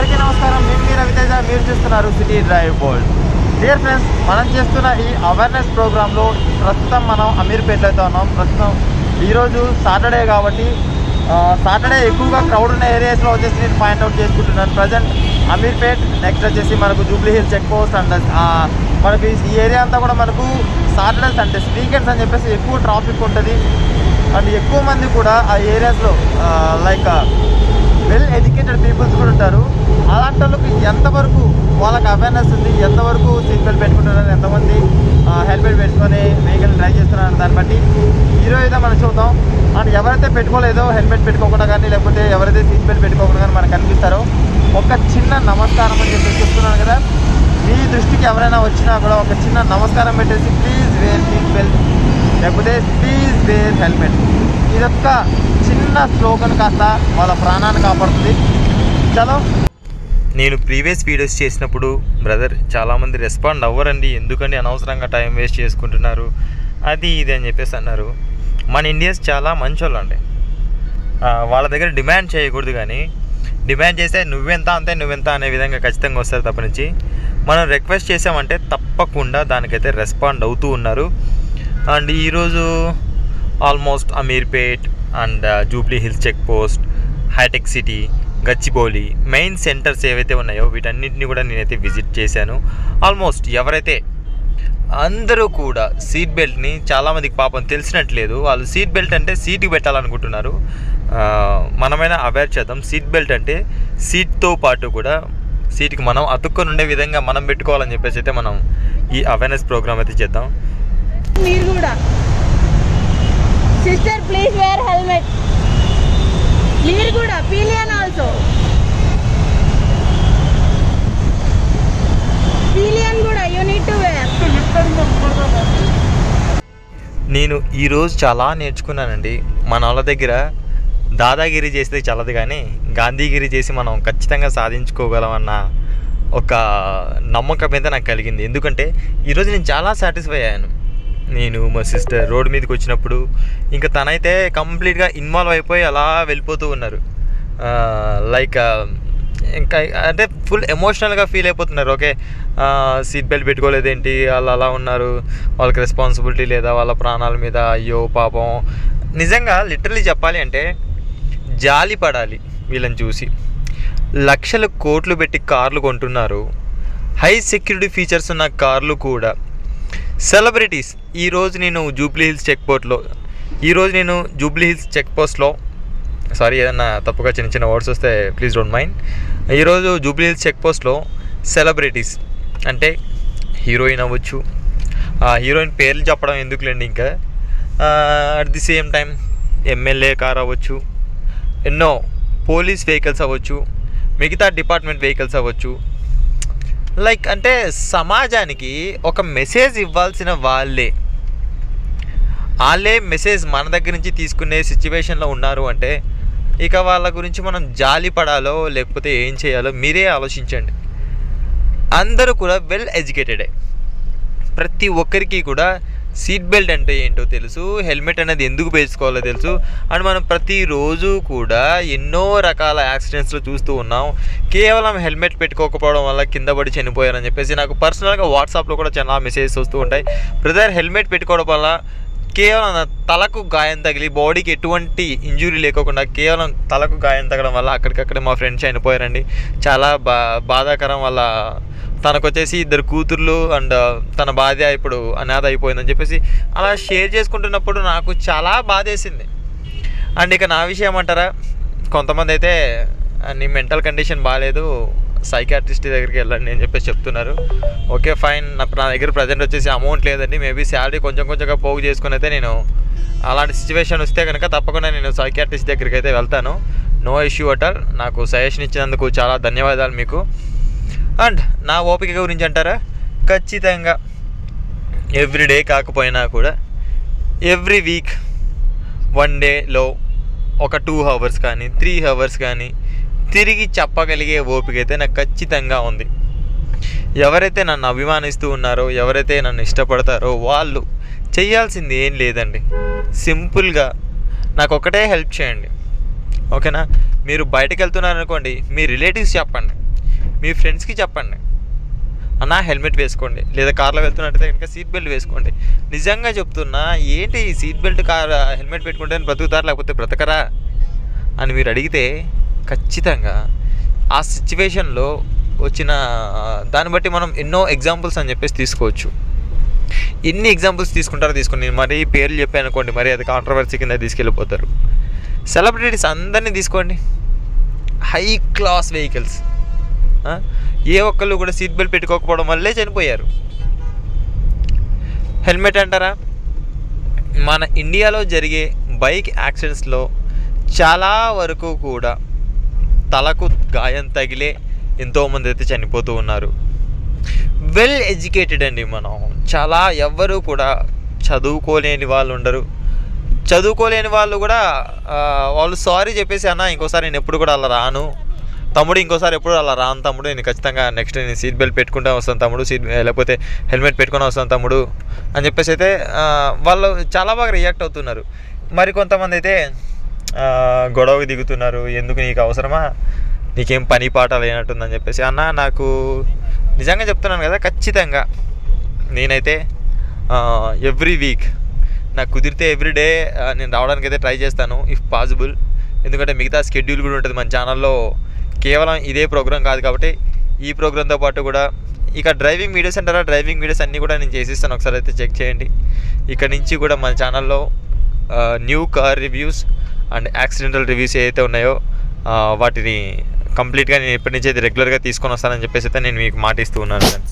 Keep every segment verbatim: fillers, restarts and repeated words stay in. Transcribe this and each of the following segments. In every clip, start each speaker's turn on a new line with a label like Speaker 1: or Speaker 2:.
Speaker 1: అందరికీ నమస్కారం. నేను మీ రవితేజ, మీరు చూస్తున్నారు city drive bold. Dear friends, మనం చేస్తున్న ఈ అవేర్నెస్ ప్రోగ్రాంలో ప్రస్తుతం మనం అమీర్పేటలో అయితే ఉన్నాం. ప్రస్తుతం ఈరోజు సాటర్డే కాబట్టి సాటర్డే ఎక్కువగా క్రౌడ్ ఉన్న ఏరియాస్లో వచ్చేసి నేను పాయింట్అవుట్ చేసుకుంటున్నాను. ప్రజెంట్ అమీర్పేట్, నెక్స్ట్ వచ్చేసి మనకు Jubilee Hills check post and మనకు ఈ ఏరియా అంతా కూడా మనకు సాటర్డే సండేస్ వీకెండ్స్ అని చెప్పేసి ఎక్కువ ట్రాఫిక్ ఉంటుంది. అండ్ ఎక్కువ మంది కూడా ఆ ఏరియాస్లో లైక్ వెల్ ఎడ్యుకేటెడ్ పీపుల్స్ కూడా ఉంటారు. అలాంటి వాళ్ళకి ఎంతవరకు వాళ్ళకి అవేర్నెస్ ఉంది, ఎంతవరకు సీట్ బెల్ట్ పెట్టుకుంటున్నారు, ఎంతమంది హెల్మెట్ పెట్టుకొని వెహికల్ డ్రైవ్ చేస్తున్నారు, దాన్ని బట్టి ఈరోజు అయితే మనం చూద్దాం. అండ్ ఎవరైతే పెట్టుకోలేదో హెల్మెట్ పెట్టుకోకుండా కానీ, లేకపోతే ఎవరైతే సీట్ బెల్ట్ పెట్టుకోకుండా కానీ మనకు కనిపిస్తారో ఒక చిన్న నమస్కారం అని చెప్పి చెప్తున్నాను కదా. మీ దృష్టికి ఎవరైనా వచ్చినా కూడా ఒక చిన్న నమస్కారం పెట్టేసి ప్లీజ్ వేర్ సీట్ బెల్ట్, లేకపోతే ప్లీజ్ వేర్ హెల్మెట్, ఇదొక్క చిన్న స్లోగన్ కాస్త వాళ్ళ ప్రాణాన్ని కాపాడుతుంది. చలో.
Speaker 2: నేను ప్రీవియస్ వీడియోస్ చేసినప్పుడు బ్రదర్ చాలామంది రెస్పాండ్ అవ్వరండి, ఎందుకండి అనవసరంగా టైం వేస్ట్ చేసుకుంటున్నారు అది ఇది అని చెప్పేసి అన్నారు. మన ఇండియన్స్ చాలా మంచోళ్ళు అండి. వాళ్ళ దగ్గర డిమాండ్ చేయకూడదు, కానీ డిమాండ్ చేస్తే నువ్వెంత అంతే నువ్వెంత అనే విధంగా ఖచ్చితంగా వస్తారు తప్ప నుంచి. మనం రిక్వెస్ట్ చేసామంటే తప్పకుండా దానికైతే రెస్పాండ్ అవుతూ ఉన్నారు. అండ్ ఈరోజు almost Ameerpet and Jubilee Hills check post, హైటెక్ సిటీ, గచ్చిబౌలి మెయిన్ సెంటర్స్ ఏవైతే ఉన్నాయో వీటన్నిటిని కూడా నేనైతే విజిట్ చేశాను. ఆల్మోస్ట్ ఎవరైతే అందరూ కూడా సీట్ బెల్ట్ని, చాలామందికి పాపం తెలిసినట్లేదు, వాళ్ళు సీట్ బెల్ట్ అంటే సీట్కి పెట్టాలనుకుంటున్నారు. మనమైనా అవేర్ చేద్దాం. సీట్ బెల్ట్ అంటే సీట్తో పాటు కూడా సీట్కి మనం అతుక్కొని ఉండే విధంగా మనం పెట్టుకోవాలని చెప్పేసి అయితే మనం ఈ అవేర్నెస్ ప్రోగ్రామ్ అయితే చేద్దాం.
Speaker 3: మీరు కూడా సిస్టర్ ప్లీజ్ వేర్ హెల్మెట్. మీరు కూడా పిలియన్ ఆల్సో పిలియన్ కూడా యూ నీడ్ టు వేర్.
Speaker 2: నేను ఈరోజు చాలా నేర్చుకున్నానండి. మన వాళ్ళ దగ్గర దాదాగిరి చేస్తే చల్లదు, కానీ గాంధీగిరి చేసి మనం ఖచ్చితంగా సాధించుకోగలమన్న ఒక నమ్మకం అయితే నాకు కలిగింది. ఎందుకంటే ఈరోజు నేను చాలా సాటిస్ఫై అయ్యాను. నేను మా సిస్టర్ రోడ్ మీదకి వచ్చినప్పుడు ఇంకా తనైతే కంప్లీట్గా ఇన్వాల్వ్ అయిపోయి అలా వెళ్ళిపోతూ ఉన్నారు. లైక్ ఇంకా అంటే ఫుల్ ఎమోషనల్గా ఫీల్ అయిపోతున్నారు. ఓకే, సీట్ బెల్ట్ పెట్టుకోలేదేంటి, వాళ్ళు అలా ఉన్నారు, వాళ్ళకి రెస్పాన్సిబిలిటీ లేదా వాళ్ళ ప్రాణాల మీద, అయ్యో పాపం. నిజంగా లిటరలీ చెప్పాలి అంటే జాలి పడాలి వీళ్ళని చూసి. లక్షల కోట్లు పెట్టి కార్లు కొంటున్నారు, హై సెక్యూరిటీ ఫీచర్స్ ఉన్న కార్లు కూడా. సెలబ్రిటీస్ ఈరోజు నేను జూబ్లీ హిల్స్ చెక్ పోస్ట్లో ఈరోజు నేను జూబ్లీ హిల్స్ చెక్ పోస్ట్లో సారీ ఏదన్నా తప్పుగా చిన్న చిన్న వర్డ్స్ వస్తే ప్లీజ్ డోంట్ మైండ్. ఈరోజు జూబ్లీ హిల్స్ చెక్ పోస్ట్లో సెలబ్రిటీస్ అంటే హీరోయిన్ అవ్వచ్చు, ఆ హీరోయిన్ పేర్లు చెప్పడం ఎందుకులేండి, ఇంకా at the same time MLA car అవ్వచ్చు, ఎన్నో పోలీస్ వెహికల్స్ అవ్వచ్చు, మిగతా డిపార్ట్మెంట్ వెహికల్స్ అవ్వచ్చు. లైక్ అంటే సమాజానికి ఒక మెసేజ్ ఇవ్వాల్సిన వాళ్ళే వాళ్ళే మెసేజ్ మన దగ్గర నుంచి తీసుకునే సిచ్యువేషన్లో ఉన్నారు అంటే ఇక వాళ్ళ గురించి మనం జాలి పడాలో లేకపోతే ఏం చేయాలో మీరే ఆలోచించండి. అందరూ కూడా వెల్ ఎడ్యుకేటెడే. ప్రతి ఒక్కరికి కూడా సీట్ బెల్ట్ అంటే ఏంటో తెలుసు, హెల్మెట్ అనేది ఎందుకు వేసుకోవాలో తెలుసు. అండ్ మనం ప్రతిరోజు కూడా ఎన్నో రకాల యాక్సిడెంట్స్లో చూస్తూ ఉన్నాం. కేవలం హెల్మెట్ పెట్టుకోకపోవడం వల్ల కింద పడి చనిపోయారని చెప్పేసి నాకు పర్సనల్గా వాట్సాప్లో కూడా చాలా మెసేజెస్ వస్తూ ఉంటాయి. బ్రదర్, హెల్మెట్ పెట్టుకోవడం వల్ల కేవలం తలకు గాయం తగిలి బాడీకి ఎటువంటి ఇంజురీ లేకోకుండా కేవలం తలకు గాయం తగడం వల్ల అక్కడికక్కడే మా ఫ్రెండ్స్ చనిపోయారండి. చాలా బా బాధాకరం. వల్ల తనకు వచ్చేసి ఇద్దరు కూతుర్లు అండ్ తన భార్య ఇప్పుడు అనాథ అయిపోయిందని చెప్పేసి అలా షేర్ చేసుకుంటున్నప్పుడు నాకు చాలా బాధేసింది. అండ్ ఇక నా విషయం అంటారా, కొంతమంది అయితే నీ మెంటల్ కండిషన్ బాగాలేదు, సైకాట్రిస్ట్ దగ్గరికి వెళ్ళండి అని చెప్పేసి చెప్తున్నారు. ఓకే ఫైన్, నా నా దగ్గర ప్రజెంట్ వచ్చేసి అమౌంట్ లేదండి, మేబీ శాలరీ కొంచెం కొంచెంగా పోగు చేసుకుని అయితే నేను అలాంటి సిచ్యువేషన్ వస్తే కనుక తప్పకుండా నేను సైకాట్రిస్ట్ దగ్గరికి అయితే వెళ్తాను. No issue at all. నాకు సజెషన్ ఇచ్చినందుకు చాలా ధన్యవాదాలు మీకు. అండ్ నా ఓపిక గురించి అంటారా, ఖచ్చితంగా ఎవ్రీడే కాకపోయినా కూడా ఎవ్రీ వీక్ వన్ డేలో ఒక టూ అవర్స్ కానీ త్రీ అవర్స్ కానీ తిరిగి చెప్పగలిగే ఓపిక అయితే నాకు ఖచ్చితంగా ఉంది. ఎవరైతే నన్ను అభిమానిస్తూ ఉన్నారో, ఎవరైతే నన్ను ఇష్టపడతారో వాళ్ళు చేయాల్సింది ఏం లేదండి. సింపుల్గా నాకు ఒకటే హెల్ప్ చేయండి, ఓకేనా? మీరు బయటకు వెళ్తున్నారనుకోండి, మీ రిలేటివ్స్ చెప్పండి, మీ ఫ్రెండ్స్కి చెప్పండి, అన్న హెల్మెట్ వేసుకోండి, లేదా కార్లో వెళ్తున్నట్టయితే కనుక సీట్ బెల్ట్ వేసుకోండి. నిజంగా చెప్తున్నా, ఏంటి సీట్ బెల్ట్ కార్ హెల్మెట్ పెట్టుకుంటే బ్రతుకుతారు లేకపోతే బ్రతకరా అని మీరు అడిగితే ఖచ్చితంగా ఆ సిచ్యువేషన్లో వచ్చిన దాన్ని బట్టి మనం ఎన్నో ఎగ్జాంపుల్స్ అని చెప్పేసి తీసుకోవచ్చు. ఎన్ని ఎగ్జాంపుల్స్ తీసుకుంటారో తీసుకుని మరీ పేర్లు చెప్పాను అనుకోండి, మరి అది కాంట్రవర్సీ కింద తీసుకెళ్ళిపోతారు. సెలబ్రిటీస్ అందరినీ తీసుకోండి, హై క్లాస్ వెహికల్స్, ఏ ఒక్కళ్ళు కూడా సీట్ బెల్ట్ పెట్టుకోకపోవడం వల్లే చనిపోయారు. హెల్మెట్ అంటారా, మన ఇండియాలో జరిగే బైక్ యాక్సిడెంట్స్లో చాలా వరకు కూడా తలకు గాయం తగిలే ఎంతోమంది అయితే చనిపోతూ ఉన్నారు. వెల్ ఎడ్యుకేటెడ్ అండి మనం, చాలా ఎవ్వరూ కూడా చదువుకోలేని వాళ్ళు ఉండరు. చదువుకోలేని వాళ్ళు కూడా వాళ్ళు సారీ చెప్పేసి, అన్న ఇంకోసారి నేను ఎప్పుడు కూడా అలా రాను తమ్ముడు, ఇంకోసారి ఎప్పుడు అలా రాను తమ్ముడు, నేను ఖచ్చితంగా నెక్స్ట్ నేను సీట్ బెల్ట్ పెట్టుకుంటూ వస్తాను తమ్ముడు, సీట్ లేకపోతే హెల్మెట్ పెట్టుకుని వస్తాను తమ్ముడు అని చెప్పేసి అయితే వాళ్ళు చాలా బాగా రియాక్ట్ అవుతున్నారు. మరి కొంతమంది అయితే గొడవకి దిగుతున్నారు, ఎందుకు నీకు అవసరమా, నీకేం పని పాట లేనట్టుందని చెప్పేసి. అన్న నాకు నిజంగా చెప్తున్నాను కదా, ఖచ్చితంగా నేనైతే ఎవ్రీ వీక్ నాకు కుదిరితే ఎవ్రీడే నేను రావడానికి అయితే ట్రై చేస్తాను ఇఫ్ పాసిబుల్. ఎందుకంటే మిగతా షెడ్యూల్ కూడా ఉంటుంది మన ఛానల్లో, కేవలం ఇదే ప్రోగ్రామ్ కాదు కాబట్టి ఈ ప్రోగ్రామ్తో పాటు కూడా ఇక డ్రైవింగ్ వీడియోస్ అంటారా, డ్రైవింగ్ వీడియోస్ అన్నీ కూడా నేను చేసిస్తాను, ఒకసారి అయితే చెక్ చేయండి. ఇక్కడ నుంచి కూడా మన ఛానల్లో new car reviews and accidental reviews ఏవైతే ఉన్నాయో వాటిని కంప్లీట్గా నేను ఎప్పటి నుంచి అయితే రెగ్యులర్గా తీసుకొని వస్తానని చెప్పేసి అయితే నేను మీకు మాట ఇస్తూ ఉన్నాను ఫ్రెండ్స్.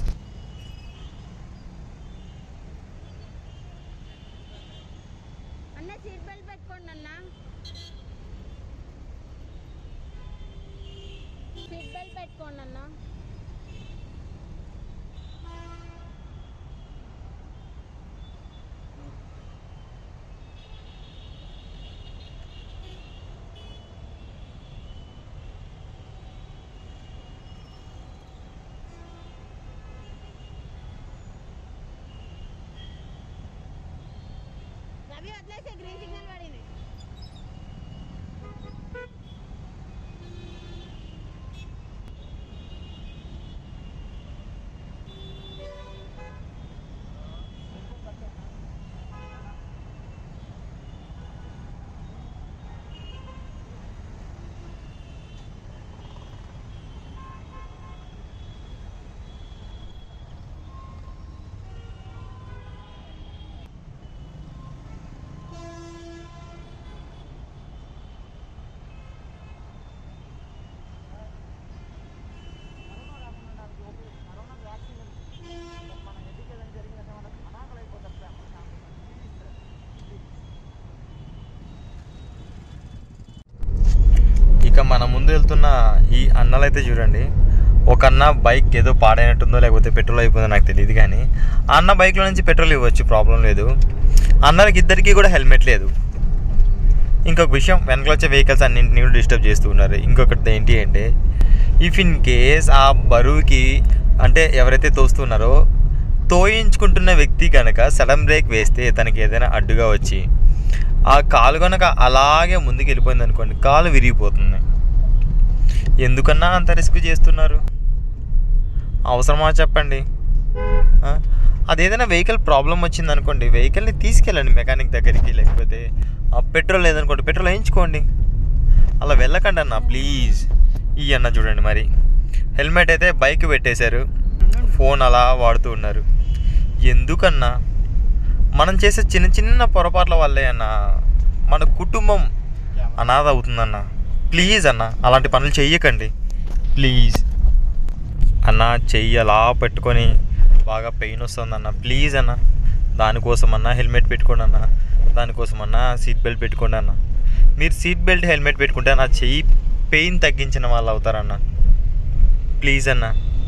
Speaker 2: ఇక మన ముందు వెళ్తున్న ఈ అన్నలు అయితే చూడండి, ఒక అన్న బైక్ ఏదో పాడైనట్టుందో లేకపోతే పెట్రోల్ అయిపోయిందో నాకు తెలియదు, కానీ ఆ అన్న బైక్లో నుంచి పెట్రోల్ ఇవ్వచ్చు, ప్రాబ్లం లేదు. అన్నలకి ఇద్దరికీ కూడా హెల్మెట్ లేదు. ఇంకొక విషయం, వెనకలు వచ్చే వెహికల్స్ అన్నింటినీ కూడా డిస్టర్బ్ చేస్తూ ఉన్నారు. ఇంకొకటి ఏంటి అంటే, ఇఫ్ ఇన్ కేస్ ఆ బరువుకి అంటే ఎవరైతే తోస్తున్నారో తోయించుకుంటున్న వ్యక్తి కనుక సడన్ బ్రేక్ వేస్తే తనకి ఏదైనా అడ్డుగా వచ్చి ఆ కాలు కనుక అలాగే ముందుకు వెళ్ళిపోయింది అనుకోండి, కాలు విరిగిపోతుంది. ఎందుకన్నా అంత రిస్క్ చేస్తున్నారు? అవసరమా చెప్పండి? అదేదైనా వెహికల్ ప్రాబ్లం వచ్చింది అనుకోండి, వెహికల్ని తీసుకెళ్ళండి మెకానిక్ దగ్గరికి, లేకపోతే పెట్రోల్ లేదనుకోండి పెట్రోల్ వేయించుకోండి. అలా వెళ్ళకండి అన్న ప్లీజ్. ఈ అన్న చూడండి, మరి హెల్మెట్ అయితే బైక్ పెట్టేశారు, ఫోన్ అలా వాడుతూ ఉన్నారు. ఎందుకన్నా? మనం చేసే చిన్న చిన్న పొరపాట్ల వల్లే అన్న మన కుటుంబం అనాథ అవుతుందన్న. ప్లీజ్ అన్న అలాంటి పనులు చెయ్యకండి ప్లీజ్ అన్న. చెయ్యి అలా పెట్టుకొని బాగా పెయిన్ వస్తుందన్న, ప్లీజ్ అన్న దానికోసం అన్న హెల్మెట్ పెట్టుకోండి అన్న, దానికోసం అన్న సీట్ బెల్ట్ పెట్టుకోండి అన్న. మీరు సీట్ బెల్ట్ హెల్మెట్ పెట్టుకుంటే నా చెయ్యి పెయిన్ తగ్గించిన వాళ్ళు అవుతారన్న, ప్లీజ్ అన్న.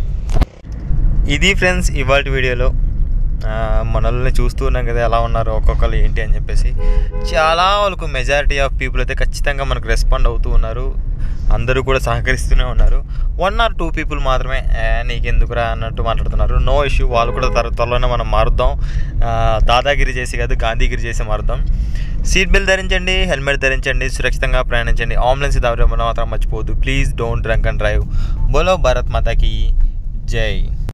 Speaker 2: ఇది ఫ్రెండ్స్ ఇవాళ వీడియోలో. మనల్ని చూస్తూ ఉన్నాం కదా ఎలా ఉన్నారు ఒక్కొక్కరు ఏంటి అని చెప్పేసి. చాలా వాళ్ళకు మెజారిటీ ఆఫ్ పీపుల్ అయితే ఖచ్చితంగా మనకు రెస్పాండ్ అవుతూ ఉన్నారు, అందరూ కూడా సహకరిస్తూనే ఉన్నారు. వన్ ఆర్ టూ పీపుల్ మాత్రమే నీకెందుకురా అన్నట్టు మాట్లాడుతున్నారు. నో ఇష్యూ, వాళ్ళు కూడా త్వర త్వరలోనే మనం మారుద్దాం, దాదాగిరి చేసి కాదు గాంధీగిరి చేసి మారుద్దాం. సీట్ బెల్ట్ ధరించండి, హెల్మెట్ ధరించండి, సురక్షితంగా ప్రయాణించండి, అంబులెన్స్ దావడం మాత్రం మర్చిపోవద్దు. Please don't drunk and drive. బోలో భారత్ మాతాకి జై.